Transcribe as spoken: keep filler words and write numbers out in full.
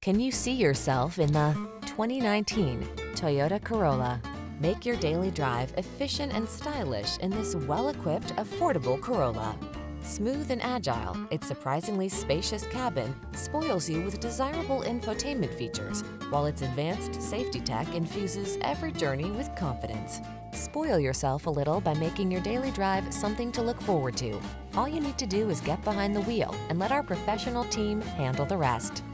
Can you see yourself in the twenty nineteen Toyota Corolla? Make your daily drive efficient and stylish in this well-equipped, affordable Corolla. Smooth and agile, its surprisingly spacious cabin spoils you with desirable infotainment features, while its advanced safety tech infuses every journey with confidence. Spoil yourself a little by making your daily drive something to look forward to. All you need to do is get behind the wheel and let our professional team handle the rest.